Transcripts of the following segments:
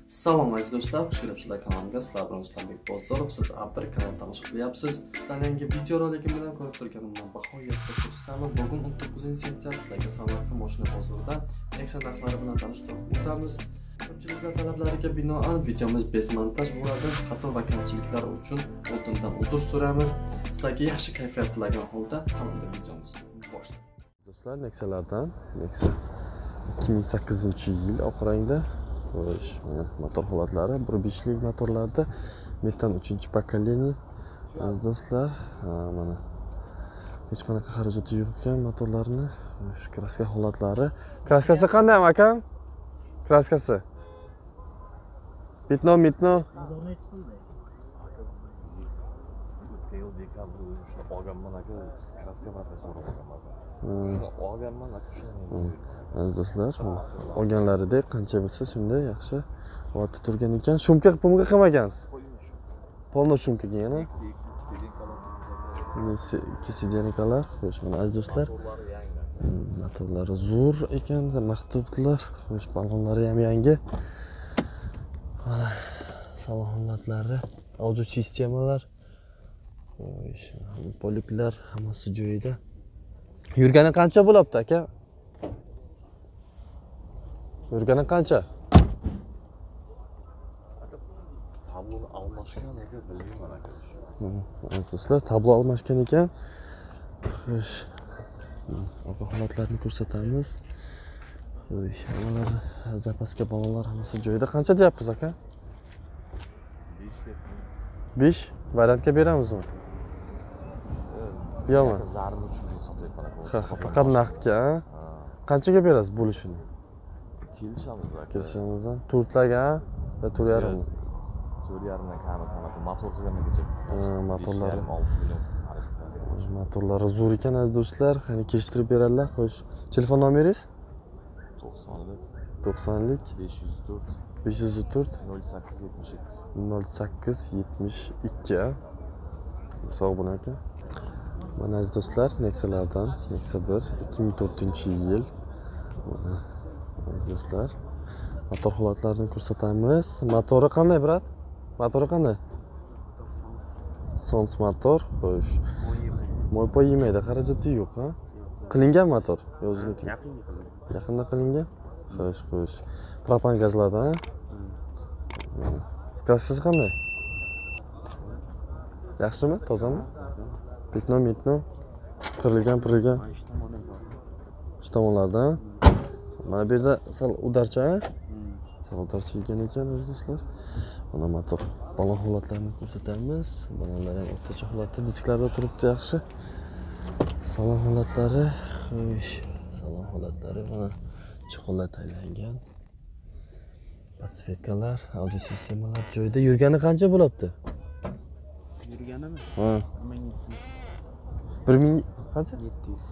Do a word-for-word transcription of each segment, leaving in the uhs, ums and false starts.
Salom aziz do'stlar, xush kelibsizlar kanalimga. Sizlar bilan Ruslanbek Bozorov. Siz Apple kanalini tomosha qilyapsiz. Sizlarning yangi video roligim bilan ko'rib turganimdan bahoyatda xursandman. Bugun o'n to'qqizinchi sentyabr sizlarga Samarqand moshina bozoridan Nexia narxlari bilan tanishtirib o'tamiz. Ko'pchiliklar talablariga binoan videomiz bezmontaj bo'ladi. Xato va kamchiliklar uchun oldindan uzr so'raymiz. Sizlarga yaxshi kayfiyat tilagan holda hamda videomizni boshlaymiz. Do'stlar, Nexialardan Nexia ikki ming sakkizinchi yil oq rangda motor holatlari bir beshlik motorlarda metan uchinchi pokoleniya. Aziz do'stlar, mana hech qanaqa xarajati yo'q ekan motorlarni. Shu kraska holatlari. Kraskasi qanday aka? Kraskasi bitno mitno yil dekabr shuni olganman aka, kraska maskasi so'rab olganman. Shuni olganman aka, shuni. Aziz do'stlar, olganlaridek qancha bo'lsa shunday yaxshi holatda turgan ekan. Shumka pumka qilmagansiz. Polno shumka yana. ikki sidenikalar. Xo'sh, mana aziz do'stlar, motorlari zo'r ekan, maktublar, xo'sh, balonlari ham yangi. Mana salon holatlari, audio sistemalar, xo'sh, poliklar hammasi joyida. Yurgani qancha bo'libdi aka? Yurgani qancha? Tabloni almashgan aka, bilmayman aka. Aziz do'stlar, tablo almashgan ekan. Xo'sh, orqa holatlarni ko'rsatamiz. Xo'sh, hammalar zapaska balonlar hammasi joyida. Qancha deyapsiz aka? besh variantga beramizmi? Yo'qmi? Zarni uchun sotyapman aka. Ha, faqat naqdga. Qanchaga berasiz bo'lishini? Kelishamiz aka. Kelishamiz. to'rtlarga va to'rt yarim. to'rt yarim dan kami qanaqa motor qilgangacha. Motorlari olti million xarajda. Motorlari zo'r ekan aziz do'stlar. Qani kechtirib beradilar. Xo'sh, telefon nomeringiz? to'qsonlik to'qsonlik besh yuz to'rt besh yuz to'rt nol sakkiz yetmish ikki nol sakkiz yetmish ikki. Sog' bo'ling aka. Mana aziz do'stlar, Nexialardan Nexia bir ikki ming to'rtinchi yil. Mana aziz do'stlar, motor holatlarini ko'rsatamiz. Motori qanday, brat? Motori qanday? Sons motor, xo'sh. Moy poy yemaydi, xarajati yo'q, ha? Qilingan motor, o'ziniki. Yaqinda qilingan. Yaqinda qilingan? Xo'sh, xo'sh. Propan gazlardan, ha? Kraskasi qanday? Yaxshimi? Tozami? Bitno mitno qirilgan, pirilgan. Shu tomonlardan. Mana bu yerda sal udarcha, ha? Sal udarcha ekan ekan aziz do'stlar. Mana motor balon holatlarini ko'rsatamiz. Balonlar ham o'rtacha holatda, disklarda turibdi yaxshi. Salon holatlari, xo'sh, salon holatlari mana chiqinlar tayyorlangan. Patsvetkalar, audio sistemalar joyida. Yurgani qancha bo'libdi? Yurganimi? Ha. bir ming qancha? yetti yuz.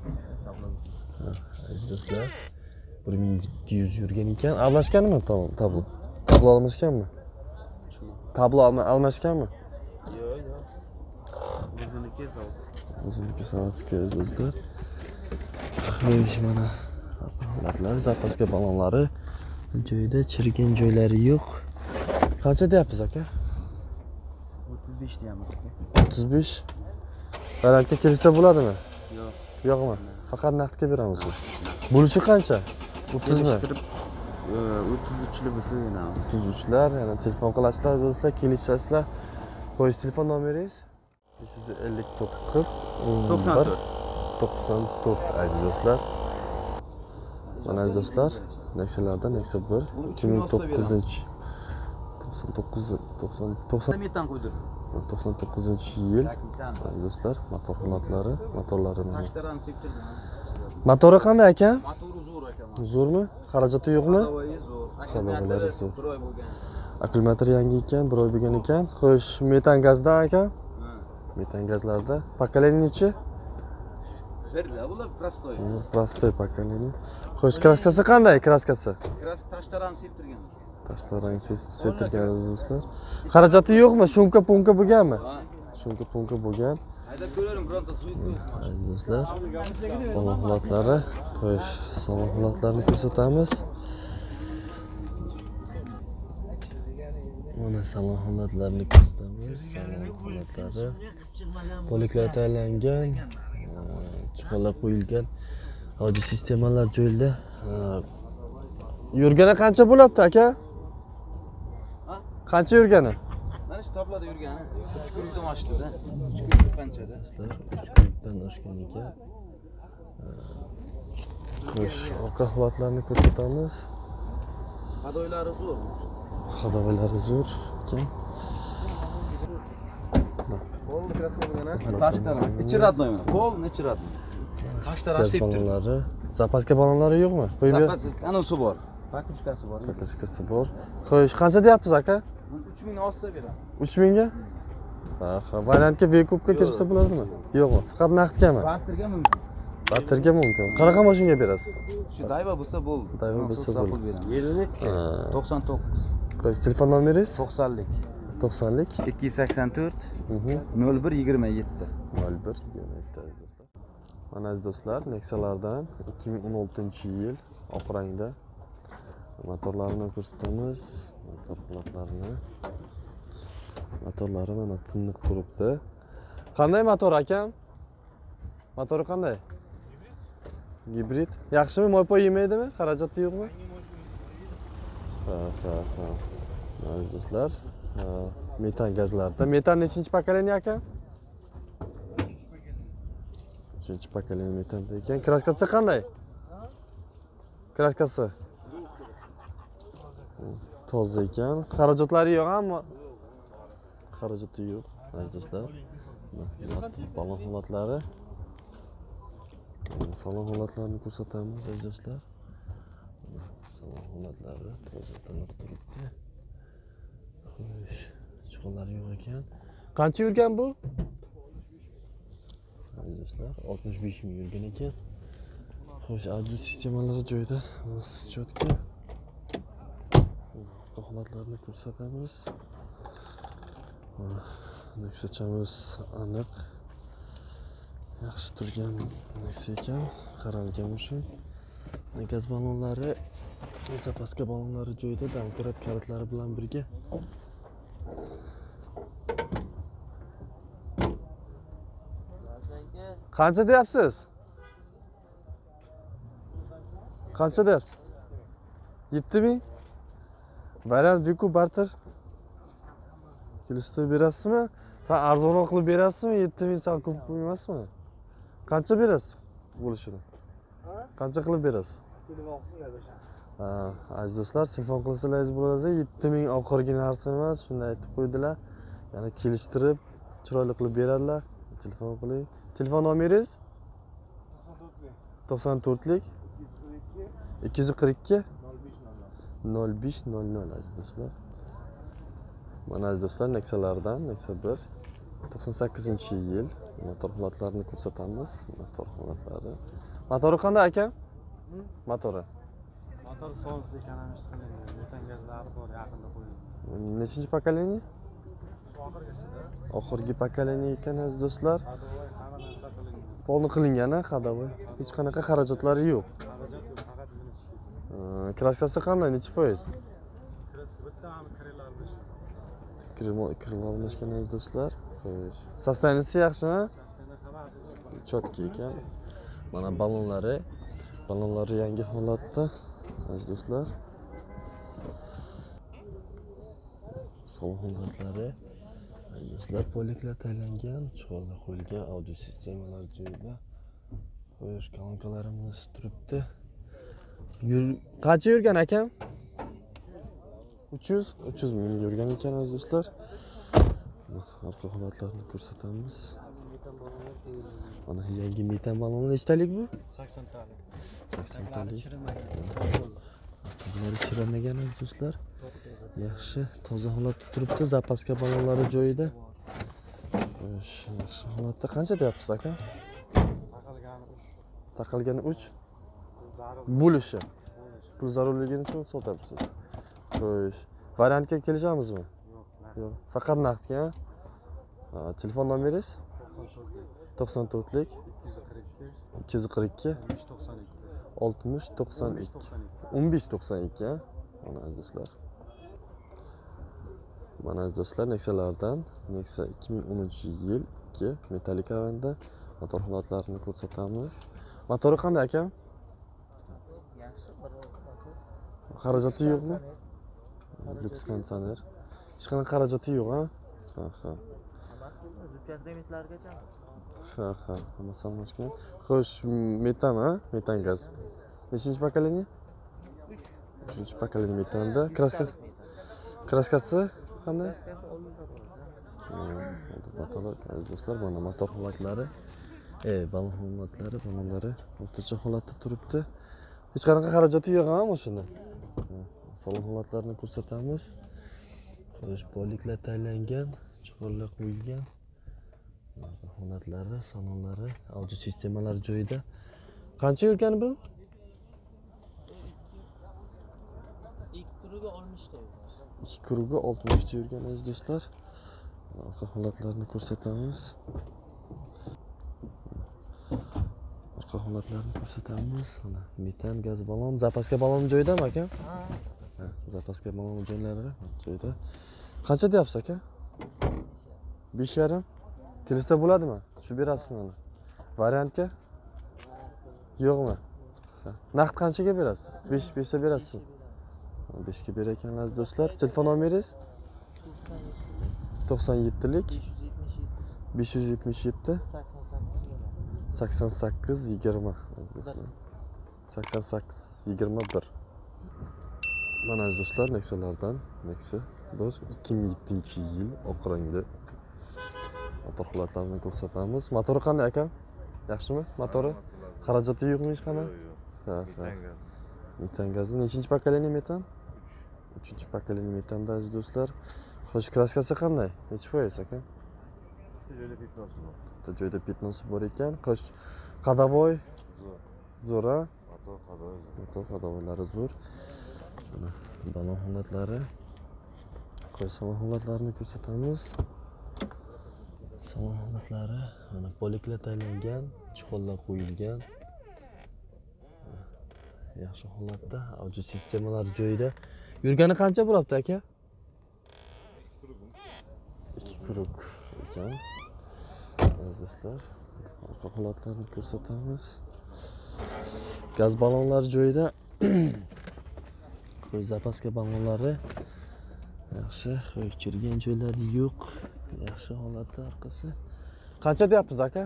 Aziz do'stlar, bir ming yetti yuz yurgan ekan. Almashganmi tamom, tablo? Tablo almashganmi? Tablo almashganmi? Yo'q, yo'q. O'ziniki zavod. O'ziniki zavodski aziz do'stlar. Xo'sh, mana holatlar, zapaska balonlari joyida, chirigan joylari yo'q. Qancha deyapsiz aka? o'ttiz besh deyapmiz aka. o'ttiz besh. Variantga kelsa bo'ladimi? Yo'q. Yo'qmi? Faqat naqdga beramiz. Bo'lishi qancha? o'ttiz mi? o'ttiz uchli bo'lsa yana. o'ttiz uchlar, yana telefon qilasizlar do'stlar, kelishasizlar. Qo'yish telefon nomeringiz? besh yuz ellik to'qqiz to'qson to'rt to'qson to'rt aziz do'stlar. Mana aziz do'stlar, Nexialardan Nexia bir ikki ming to'qqizinchi to'qson to'qqiz to'qson to'qson metan qo'ydi. to'qson to'qqizinchi yil. Aziz do'stlar, motor holatlari, motorlarini. Motori qanday aka? Motori zo'r aka. Zo'rmi? Xarajati yo'qmi? Xarajati zo'r. bir oy bo'lgan. Akkumulyator yangi ekan, bir oy bo'lgan ekan. Xo'sh, metan gazda aka? Metan gazlarda. Pokoleniyachi? Birda bular prostoy. Prostoy pokoleniya. Xo'sh, kraskasi qanday? Kraskasi? Kraska tashtarang septirgan. Tashtarang septirgan do'stlar. Xarajati yo'qmi? Shumka punka bo'lganmi? Shumka punka bo'lgan. Haydab ko'rarim, bironta suv yo'q. Do'stlar, balon holatlari, xo'sh, salon holatlarini ko'rsatamiz. Mana salon holatlarini ko'rsatamiz. Salon holatlari poliklar tayyorlangan, chiqindilar qo'yilgan. Audio sistemalar joyida. Yurgani qancha bo'lyapti aka? Qancha yurgani? Mana shu tablada yurgani uch kundan oshdi-da. uch kun qanchada? uch kundan oshgan ekan. Xo'sh, orqa holatlarini ko'rsatamiz. Hadoylari zo'r. Hadoylari zo'r ekan. Pol kraska bo'lgan-a? Tash taraf. Ichi radnoy mana. Pol ichi radnoy. Tash taraf septir. Balonlari, zapaska balonlari yo'qmi? Qo'yib ber. Zapaska anasi bor. Pakrushkasi bor. Pakrushkasi bor. Xo'sh, qancha deyapsiz aka? uch ming ostida beramiz. uch ming ga? Ha, ha, variantga V-kubga kirsa bo'ladimi? Yo'qmi? Faqat naqdgami? Barterga mumkin. Barterga mumkin. Qanaqa mashinaga berasiz? Shu Dayva bo'lsa bo'ldi. Dayva bo'lsa bo'ldi. Yillik to'qson to'qqiz. Qo'sh, telefon nomeringiz? to'qsonlik. to'qsonlik ikki yuz sakson to'rt nol bir yigirma yetti. nol bir yigirma yetti aziz do'stlar. Mana aziz do'stlar, Nexa'lardan ikki ming o'n oltinchi yil oq rangda motorlarini ko'rsatamiz. Motor holatlarini. Motorlari mana tiniq turibdi. Qanday motor akam? Motori qanday? Gibrid. Yaxshimi? Mo'y-po'y yemaydimi? Xarajati yo'qmi? Ha, ha, ha. Aziz do'stlar, metan gazlarda. Metan nechinchi pokoleniya aka? uchinchi pokoleniya metan ekan. Kraskasi qanday? Kraskasi toza ekan. Xarajatlari yo'q, ammo xarajati yo'q aziz do'stlar. Balon holatlari. Salon holatlarini ko'rsatamiz aziz do'stlar. Salon holatlari toza tiniq turibdi. Xo'sh, chiqindilar yo'q ekan. Qancha yurgan bu? Aziz do'stlar, oltmish besh ming yurgan ekan. Xo'sh, audio sistemalari joyida, cho'tka. Holatlarini ko'rsatamiz. Nexa'chamiz aniq. Yaxshi turgan Nexa ekan, qaralgan o'sha. Gaz balonlari, zapaska balonlari joyida, domkrat kalitlari bilan birga. Qancha deyapsiz? Qancha deyapsiz? yetti ming? Variant Viku barter. Kelishtirib berasizmi? Sen arzonroq qilib berasizmi? yetti ming sal ko'p emasmi? Qancha berasiz bo'lishini? Qancha qilib berasiz? Telefon qilib o'sha. Ha, aziz do'stlar, telefon qilsangiz bo'ladi, yetti ming oxirgi narsa emas, shunday aytib qo'ydilar. Ya'ni kelishtirib, chiroyli qilib beradilar. Telefon qiling. Telefon nomeringiz? to'qson to'rtlik ikki yuz qirq ikki nol besh nol nol aziz do'stlar. Mana aziz do'stlar, Nexa'lardan Nexa bir to'qson sakkizinchi yil motor holatlarini ko'rsatamiz. Motor holatlari. Motori qanday aka? Motori. Motor sols ekanamiz qilingan. Metan gazlari bor, yaqinda qo'yilgan. Nechinchi pokoleniya? Oxirgisida. Oxirgi pokoleniya ekan aziz do'stlar. Hadovoy hamma narsa qilingan. Polni qilingan-a, hadovoy. Hech qanaqa xarajatlari yo'q. Xarajat yo'q, faqat minish. Kraskasi qanday? Necha foiz? Kraska bitta ham kirlar almashgan. Kirlar almashgan aziz do'stlar. Xo'sh. Sostaniyasi yaxshimi? Sostaniyasi xabar. Chotki ekan. Mana balonlari. Balonlari yangi holatda aziz do'stlar. Salon holatlari. Aziz do'stlar, poliklar tayyorlangan, chiqindilar qo'yilgan, audio sistemalar joyida. Xo'sh, kolonkalarimiz turibdi. Yur, qancha yurgan akam? uch yuz, uch yuz ming yurgan ekan aziz do'stlar. Orqa holatlarini ko'rsatamiz. Mana yangi metan baloni nechtalik bu? sakson talik. sakson talik. Bular chiramagan aziz do'stlar. Yaxshi, toza holatda turibdi, zapaska balonlari joyida. Xo'sh, yaxshi holatda. Qancha deyapsiz aka? Taqilgani uch. Taqilgani uch. Zarur. Bo'lishi. Pul zarurligini uchun sotyapsiz. Xo'sh, variantga kelishamizmi? Yo'q. Yo'q. Faqat naqdga. Ha, telefon nomeringiz? to'qson to'rtlik ikki yuz qirq ikki oltmish to'qson ikki o'n besh to'qson ikki. Mana aziz do'stlar. Mana aziz do'stlar, Nexa'lardan Nexa ikki ming o'ninchi yil ikki metalik rangda motor holatlarini ko'rsatamiz. Motori qanday aka? Yaxshi, bir motor. Xarajati yo'qmi? Lyuks konditsioner. Hech qanday xarajati yo'q, ha? Ha, ha. Hammasi zubchat limitlargacha. Ha, ha. Hammasi almashgan. Xo'sh, metan, ha? Metan gaz. Nechinchi pokoleniya? uch. uchinchi pokoleniya metanda. Kraskasi? Kraskasi qanday? Kraskasi oldinda bo'ladi. Motorlar, aziz do'stlar, mana motor holatlari, e, balon holatlari, balonlari o'rtacha holatda turibdi. Hech qanaqa xarajati yo'q, ha, mashina. Salon holatlarini ko'rsatamiz. Xo'sh, boliklar taylangan, chuqurlar qo'yilgan. Holatlari, salonlari, audio sistemalari joyida. Qancha yurgani bu? ikki kruga oltmishta. ikki kruga oltmishta yurgan aziz do'stlar. Orqa holatlarini ko'rsatamiz. Orqa holatlarini ko'rsatamiz. Mana metan gaz balon, zapaska balon joyidami aka? Ha. Ha, zapaska balon joylari joyida. Qancha deyapsiz aka? besh yarim. Kelsa bo'ladimi? Shu berasizmi mana? Variantga? Yo'qmi? Ha. Naqd qanchaga berasiz? besh, besh ta berasizmi? besh ga berar ekanlar do'stlar. Telefon nomeringiz? to'qson yettilik besh yuz yetmish yetti sakson sakkiz yigirma sakson sakkiz yigirma bir. Mana aziz do'stlar, Nexa'lardan Nexa bir ikki ming yettinchi yil oq rangda motor holatlarini ko'rsatamiz. Motori qanday aka? Yaxshimi? Motori? Xarajati yo'qmi hech qanday? Ha, ha. Metan gazi nechinchi pokoleniya metan? uchinchi pokoleniya metanda aziz do'stlar. Xo'sh, kraskasi qanday? Necha foiz aka? Joyda petnosi bor. Bitta joyda petnosi bor ekan. Xo'sh, qadavoy zo'r, ha? Motor qadavoy. Motor qadavoylari zo'r. Mana balon holatlari. Xo'sh, salon holatlarini ko'rsatamiz. Salon holatlari, mana poliklar taylangan, chuqurlar qo'yilgan. Yaxshi holatda, audio sistemalar joyida. Yurgani qancha bo'libdi aka? ikki krug ekan. Aziz do'stlar, orqa holatlarini ko'rsatamiz. Gaz balonlari joyida. Qo'y zapaska balonlari yaxshi, qo'y chirgan joylari yo'q. Yaxshi holatda orqasi. Qancha deyapsiz aka?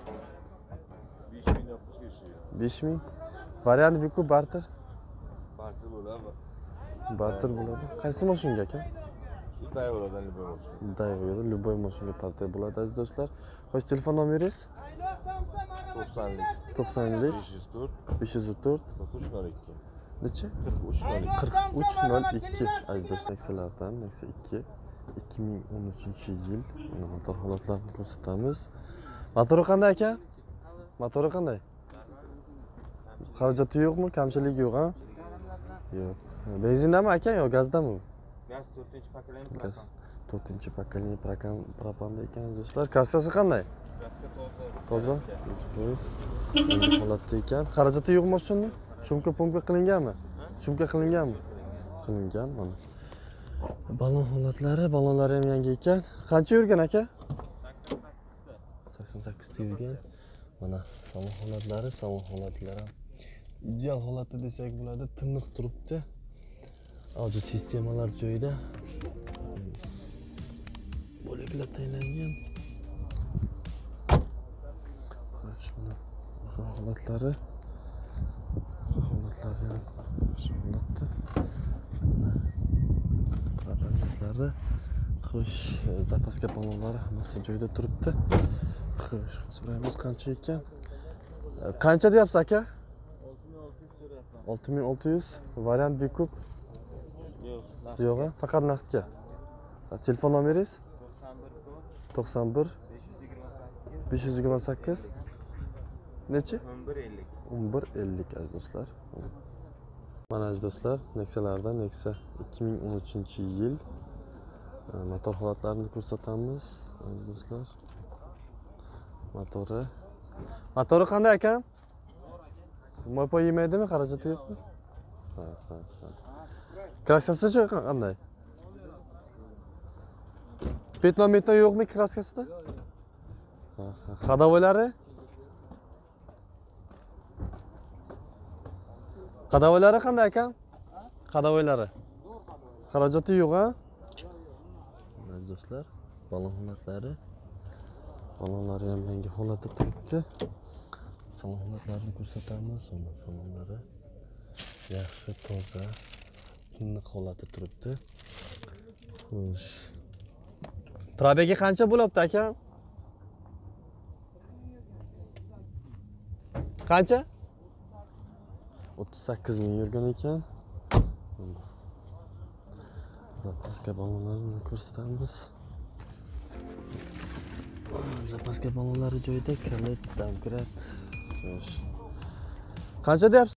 besh ming. Variant Viku barter. Barter bo'ladi. Barter bo'ladi. Qaysi mashinaga aka? Shunday bo'ladi, любой mashina. Dayveri, любой mashinaga barter bo'ladi aziz do'stlar. Xo'sh, telefon nomeringiz? to'qsonlik to'qsonlik besh yuz to'rt besh yuz to'rt qirq uch nol ikki. necha? qirq uch nol ikki. qirq uch nol ikki. Aziz do'stlar, Nexa'lardan Nexa ikki ikki ming o'n uchinchi yil motor holatlarini ko'rsatamiz. Motori qanday aka? Motori qanday? Xarajati yo'qmi? Kamchiligi yo'q, ha? Yo'q. Benzindami aka yo gazdami? Gaz to'rtinchi pokoleniya. Gaz to'rtinchi pokoleniya propanda ekan do'stlar. Kassasi qanday? Kraska toza. Toza? yuz foiz. Bunday holatda ekan. Xarajati yo'qmi shunda? Shumka pomka qilinganmi? Shumka qilinganmi? Qilingan mana. Balon holatlari, balonlari ham yangi ekan. Qancha yurgan aka? sakson sakkiz ta yurgan. Mana salon holatlari, salon holatlari ideal holatda desak bo'ladi, tiniq turibdi. Audio sistemalar joyida. Bo'laklar taylangan. Mana holatlari. Holatlari ham shu holatda. Parametrlari, xo'sh, zapaska balonlari hammasi joyida turibdi. Xo'sh, so'raymiz qancha ekan? Qancha deyapsiz aka? olti ming olti yuz. Variant Vikup. Yo'q. Yo'q, faqat naqdga. Telefon nomeringiz? to'qson bir besh yuz yigirma sakkiz necha? o'n bir ellik. o'n bir ellik aziz do'stlar. Mana aziz do'stlar, Nexa'lardan Nexa ikki ming o'n uchinchi yil motor holatlarini ko'rsatamiz aziz do'stlar. Motori. Motori qanday ekan? Mo'y yemaydimi, xarajati yo'qmi? Ha, ha, ha. Kraskasi qanday? Petnon metnon yo'qmi kraskasida? Xadavoylari? Xadavoylari qanday ekan? Xadavoylari. Xarajati yo'q, ha? Aziz do'stlar, balon holatlari. Balonlari ham yangi holatda turibdi. Salon holatlarini ko'rsatamiz. Mana salonlari yaxshi, toza, tiniq holatda turibdi. Xo'sh. Probegi qancha bo'libdi aka? Qancha? o'ttiz sakkiz ming yurgan ekan. Zapaska balonlarini ko'rsatamiz. Zapaska balonlari joyida, kalit, domkrat. Xo'sh. Qancha deyapsiz?